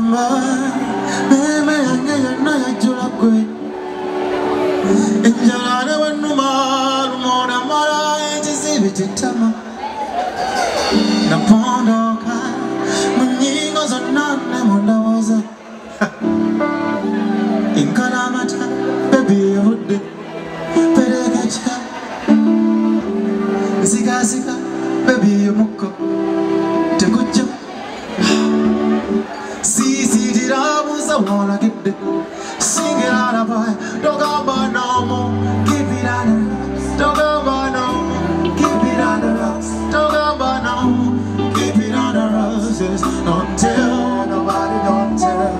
Baby, you muko te kucho. See, did I was a wanna get the sing it out of boy. Don't go by no more. Keep it on the rocks. Don't go by no more. Keep it on the rocks. Don't go by no more. Keep it on the rocks. Yes. Don't tell nobody. Don't tell.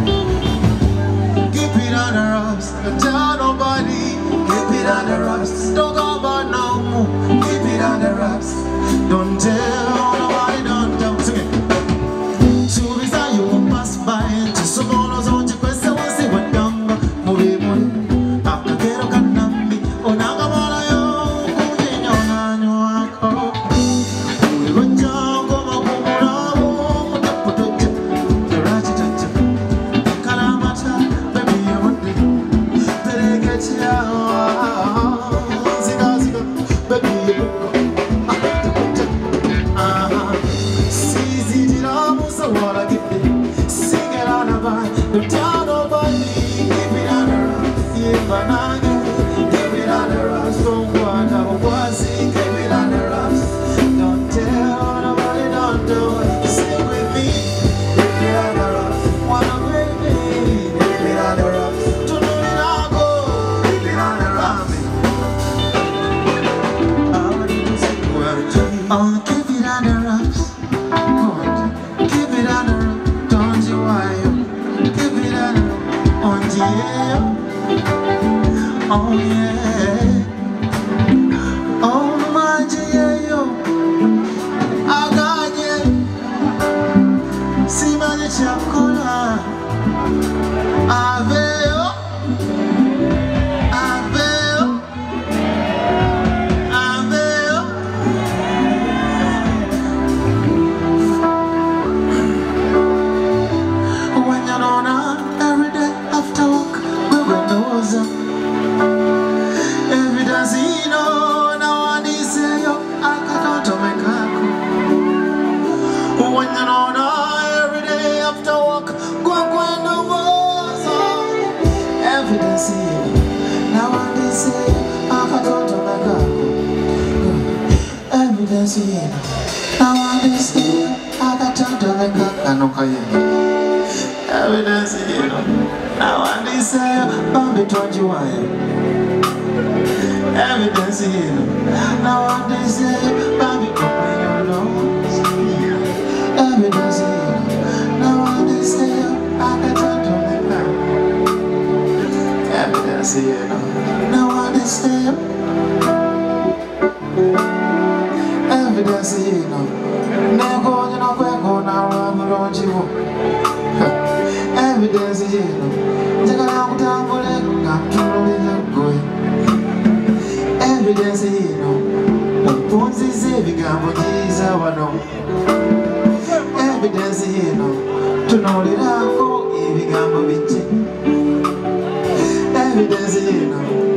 Keep it on the rocks. Don't tell nobody. Keep it on the rocks. Don't go by no more. Keep it on the rocks. Don't tell nobody, don't tell. Sing it. So is that you won't pass by. Just so knows on your quest. I want to see what dumb. Move. After Kero Kanambi. Oh, Nagamala, yo. Moving on, I know I call. We went down, come up, put up, the Ratchet. Kalamata, baby, you want it. They get you. Ziga, baby, you. Don't tell nobody, keep it on the rocks. Yeah, banana, keep it on the rocks. Don't want to was it, keep it on the rocks. Don't tell nobody, don't do it. Sing with me, keep it on the rocks. Wanna break me, keep it on the rocks. To know it all go, keep it on the rocks. Oh, keep it on the rocks. Good, keep it on the rocks. Don't you worry. Oh yeah, oh my dear, yo, I got you. See my chocolate, aveo, aveo, aveo. When you're on every day after work, we will know. Evidenzino na waniseyo akatoto mekako. When you know every day after work, kwenda wazo. Evidenzino na waniseyo akatoto mekako. Evidenzino na waniseyo akatoto mekako. Anokaye. Evidenzino na waniseyo bambi told you why. Evidence here. Now what they say, baby, come in your nose. Evidence here. Now what they say, I can turn to me now. Evidence here. Now what they say. Evidence here. Never you know where go now, I'm around you. Evidence here. Take a long time for it, not to really go. Evidence here, Ponzi Zevigambo Giza Wano. Evidence here, to know the Rako, Evigambo Vici. Evidence here.